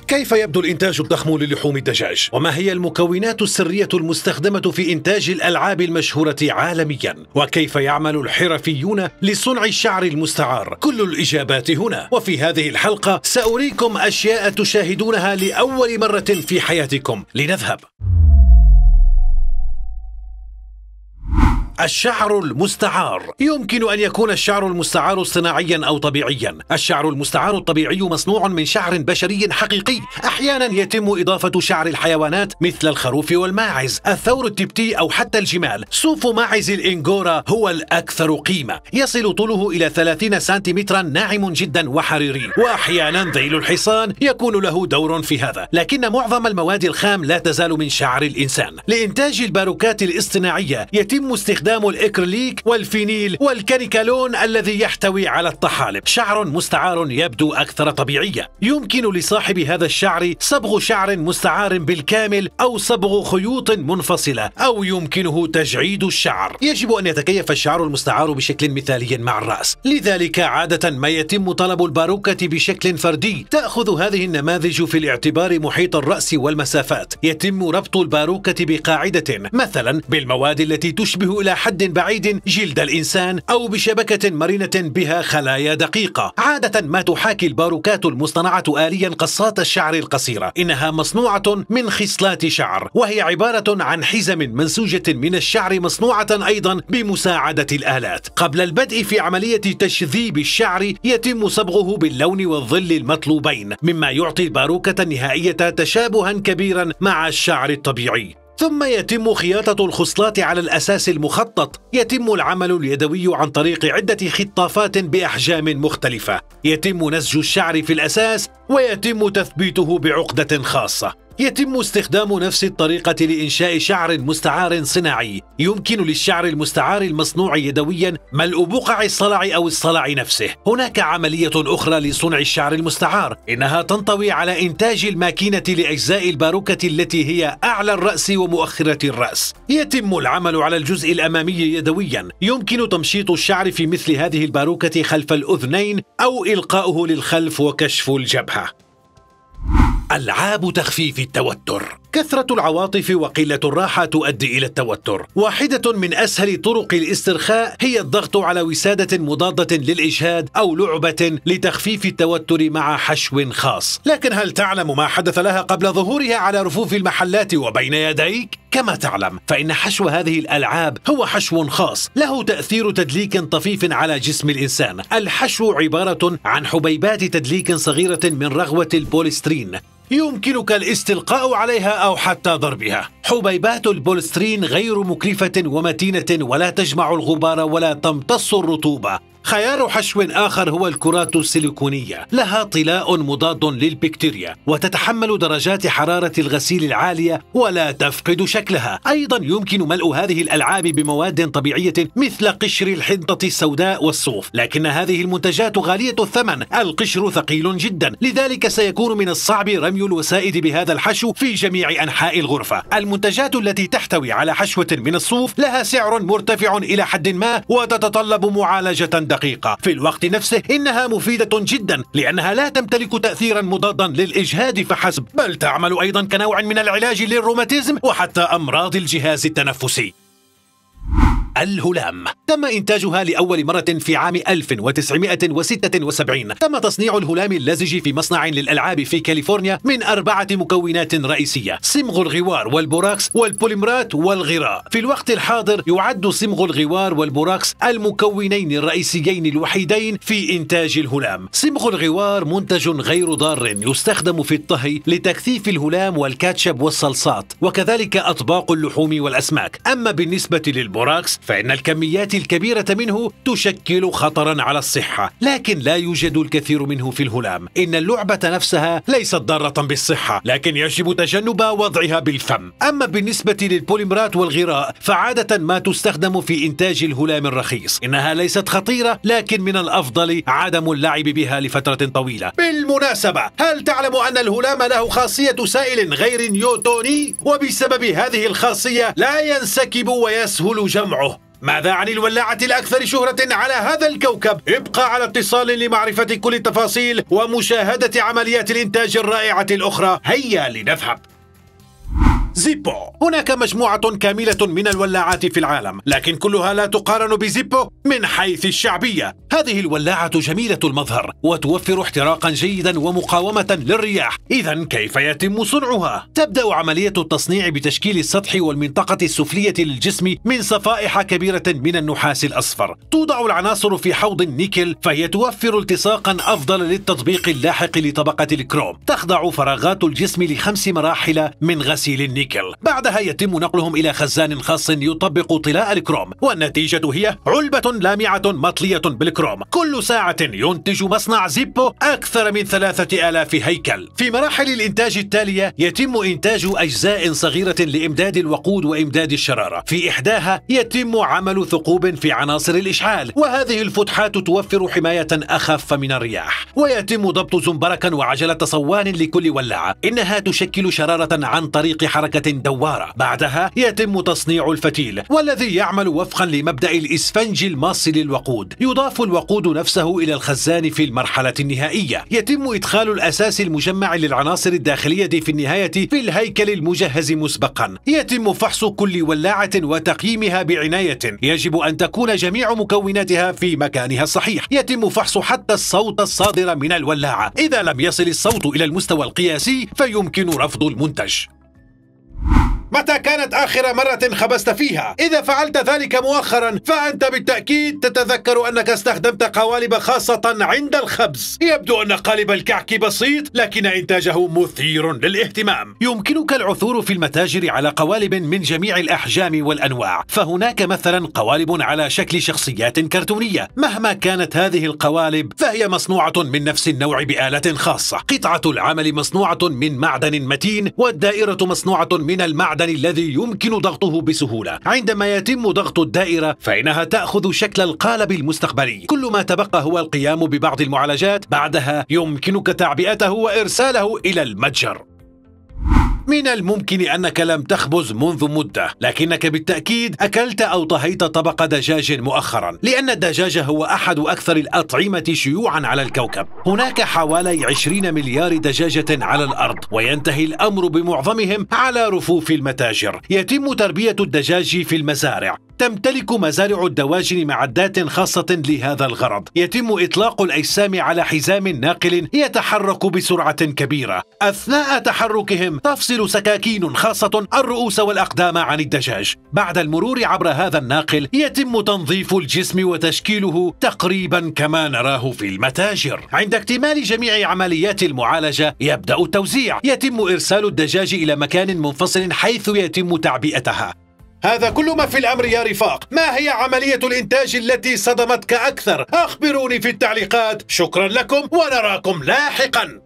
كيف يبدو الإنتاج الضخم للحوم الدجاج؟ وما هي المكونات السرية المستخدمة في إنتاج الألعاب المشهورة عالميا؟ وكيف يعمل الحرفيون لصنع الشعر المستعار؟ كل الإجابات هنا، وفي هذه الحلقة سأريكم أشياء تشاهدونها لأول مرة في حياتكم. لنذهب. الشعر المستعار. يمكن أن يكون الشعر المستعار صناعيا أو طبيعيا. الشعر المستعار الطبيعي مصنوع من شعر بشري حقيقي. أحيانا يتم إضافة شعر الحيوانات مثل الخروف والماعز، الثور التبتي أو حتى الجمال. صوف ماعز الإنغورا هو الأكثر قيمة، يصل طوله إلى 30 سنتيمترا، ناعم جدا وحريري. وأحيانا ذيل الحصان يكون له دور في هذا، لكن معظم المواد الخام لا تزال من شعر الإنسان. لإنتاج الباروكات الاصطناعية يتم استخدام الإكريليك والفينيل والكانيكالون الذي يحتوي على الطحالب. شعر مستعار يبدو أكثر طبيعية. يمكن لصاحب هذا الشعر صبغ شعر مستعار بالكامل أو صبغ خيوط منفصلة، أو يمكنه تجعيد الشعر. يجب أن يتكيف الشعر المستعار بشكل مثالي مع الرأس، لذلك عادة ما يتم طلب الباروكة بشكل فردي. تأخذ هذه النماذج في الاعتبار محيط الرأس والمسافات. يتم ربط الباروكة بقاعدة، مثلا بالمواد التي تشبه إلى حد بعيد جلد الإنسان، أو بشبكة مرنة بها خلايا دقيقة. عادة ما تحاكي الباروكات المصطنعة آليا قصات الشعر القصيرة. إنها مصنوعة من خصلات شعر، وهي عبارة عن حزم منسوجة من الشعر مصنوعة أيضا بمساعدة الآلات. قبل البدء في عملية تشذيب الشعر يتم صبغه باللون والظل المطلوبين، مما يعطي الباروكة النهائية تشابها كبيرا مع الشعر الطبيعي. ثم يتم خياطة الخصلات على الأساس المخطط. يتم العمل اليدوي عن طريق عدة خطافات بأحجام مختلفة. يتم نسج الشعر في الأساس ويتم تثبيته بعقدة خاصة. يتم استخدام نفس الطريقة لإنشاء شعر مستعار صناعي. يمكن للشعر المستعار المصنوع يدويا ملء بقع الصلع أو الصلع نفسه. هناك عملية أخرى لصنع الشعر المستعار، إنها تنطوي على إنتاج الماكينة لأجزاء الباروكة التي هي أعلى الرأس ومؤخرة الرأس. يتم العمل على الجزء الأمامي يدويا. يمكن تمشيط الشعر في مثل هذه الباروكة خلف الأذنين، أو إلقاؤه للخلف وكشف الجبهة. ألعاب تخفيف التوتر. كثرة العواطف وقلة الراحة تؤدي إلى التوتر. واحدة من أسهل طرق الاسترخاء هي الضغط على وسادة مضادة للإجهاد أو لعبة لتخفيف التوتر مع حشو خاص. لكن هل تعلم ما حدث لها قبل ظهورها على رفوف المحلات وبين يديك؟ كما تعلم فإن حشو هذه الألعاب هو حشو خاص له تأثير تدليك طفيف على جسم الإنسان. الحشو عبارة عن حبيبات تدليك صغيرة من رغوة البوليسترين. يمكنك الاستلقاء عليها أو حتى ضربها. حبيبات البوليسترين غير مكلفة ومتينة، ولا تجمع الغبار ولا تمتص الرطوبة. خيار حشو آخر هو الكرات السيليكونية. لها طلاء مضاد للبكتيريا، وتتحمل درجات حرارة الغسيل العالية ولا تفقد شكلها. أيضا يمكن ملء هذه الألعاب بمواد طبيعية مثل قشر الحنطة السوداء والصوف، لكن هذه المنتجات غالية الثمن. القشر ثقيل جدا، لذلك سيكون من الصعب رمي الوسائد بهذا الحشو في جميع أنحاء الغرفة. المنتجات التي تحتوي على حشوة من الصوف لها سعر مرتفع إلى حد ما، وتتطلب معالجة دقيقة. في الوقت نفسه إنها مفيدة جدا، لأنها لا تمتلك تأثيرا مضادا للإجهاد فحسب، بل تعمل أيضا كنوع من العلاج للروماتيزم وحتى أمراض الجهاز التنفسي. الهلام. تم إنتاجها لأول مرة في عام 1976. تم تصنيع الهلام اللزج في مصنع للألعاب في كاليفورنيا من 4 مكونات رئيسية: صمغ الغوار والبوراكس والبوليمرات والغراء. في الوقت الحاضر يعد صمغ الغوار والبوراكس المكونين الرئيسيين الوحيدين في إنتاج الهلام. صمغ الغوار منتج غير ضار يستخدم في الطهي لتكثيف الهلام والكاتشب والصلصات، وكذلك أطباق اللحوم والأسماك. أما بالنسبة للبوراكس فإن الكميات الكبيرة منه تشكل خطرا على الصحة، لكن لا يوجد الكثير منه في الهلام. إن اللعبة نفسها ليست ضارة بالصحة، لكن يجب تجنب وضعها بالفم. أما بالنسبة للبوليمرات والغراء فعادة ما تستخدم في إنتاج الهلام الرخيص. إنها ليست خطيرة، لكن من الأفضل عدم اللعب بها لفترة طويلة. بالمناسبة، هل تعلم أن الهلام له خاصية سائل غير نيوتوني؟ وبسبب هذه الخاصية لا ينسكب ويسهل جمعه. ماذا عن الولاعة الأكثر شهرة على هذا الكوكب؟ ابقى على اتصال لمعرفة كل التفاصيل ومشاهدة عمليات الإنتاج الرائعة الأخرى. هيا لنذهب. زيبو. هناك مجموعة كاملة من الولاعات في العالم، لكن كلها لا تقارن بزيبو من حيث الشعبية. هذه الولاعة جميلة المظهر وتوفر احتراقا جيدا ومقاومة للرياح. إذا كيف يتم صنعها؟ تبدأ عملية التصنيع بتشكيل السطح والمنطقة السفلية للجسم من صفائح كبيرة من النحاس الأصفر. توضع العناصر في حوض النيكل، فهي توفر التصاقا أفضل للتطبيق اللاحق لطبقة الكروم. تخضع فراغات الجسم ل5 مراحل من غسيل النيكل. بعدها يتم نقلهم إلى خزان خاص يطبق طلاء الكروم، والنتيجة هي علبة لامعة مطلية بالكروم. كل ساعة ينتج مصنع زيبو أكثر من 3000 هيكل. في مراحل الإنتاج التالية يتم إنتاج أجزاء صغيرة لإمداد الوقود وإمداد الشرارة. في إحداها يتم عمل ثقوب في عناصر الإشعال، وهذه الفتحات توفر حماية أخف من الرياح. ويتم ضبط زنبركا وعجلة صوان لكل ولاعة، إنها تشكل شرارة عن طريق حركة دوارة. بعدها يتم تصنيع الفتيل، والذي يعمل وفقا لمبدأ الإسفنج الماص للوقود. يضاف الوقود نفسه إلى الخزان في المرحلة النهائية. يتم إدخال الأساس المجمع للعناصر الداخلية في النهاية في الهيكل المجهز مسبقا. يتم فحص كل ولاعة وتقييمها بعناية. يجب أن تكون جميع مكوناتها في مكانها الصحيح. يتم فحص حتى الصوت الصادر من الولاعة. إذا لم يصل الصوت إلى المستوى القياسي فيمكن رفض المنتج. متى كانت آخر مرة خبزت فيها؟ إذا فعلت ذلك مؤخرا فأنت بالتأكيد تتذكر أنك استخدمت قوالب خاصة عند الخبز. يبدو أن قالب الكعك بسيط، لكن إنتاجه مثير للاهتمام. يمكنك العثور في المتاجر على قوالب من جميع الأحجام والأنواع، فهناك مثلا قوالب على شكل شخصيات كرتونية. مهما كانت هذه القوالب فهي مصنوعة من نفس النوع بآلة خاصة. قطعة العمل مصنوعة من معدن متين، والدائرة مصنوعة من المعدن الذي يمكن ضغطه بسهولة. عندما يتم ضغط الدائرة فإنها تأخذ شكل القالب المستقبلي. كل ما تبقى هو القيام ببعض المعالجات، بعدها يمكنك تعبئته وإرساله إلى المتجر. من الممكن أنك لم تخبز منذ مدة، لكنك بالتأكيد أكلت أو طهيت طبق دجاج مؤخرا، لأن الدجاج هو أحد أكثر الأطعمة شيوعا على الكوكب. هناك حوالي 20 مليار دجاجة على الأرض، وينتهي الأمر بمعظمهم على رفوف المتاجر. يتم تربية الدجاج في المزارع. تمتلك مزارع الدواجن معدات خاصة لهذا الغرض. يتم إطلاق الأجسام على حزام ناقل يتحرك بسرعة كبيرة. أثناء تحركهم تفصل سكاكين خاصة الرؤوس والأقدام عن الدجاج. بعد المرور عبر هذا الناقل يتم تنظيف الجسم وتشكيله تقريبا كما نراه في المتاجر. عند اكتمال جميع عمليات المعالجة يبدأ التوزيع. يتم إرسال الدجاج إلى مكان منفصل حيث يتم تعبئتها. هذا كل ما في الأمر يا رفاق. ما هي عملية الإنتاج التي صدمتك أكثر؟ أخبروني في التعليقات. شكرا لكم ونراكم لاحقا.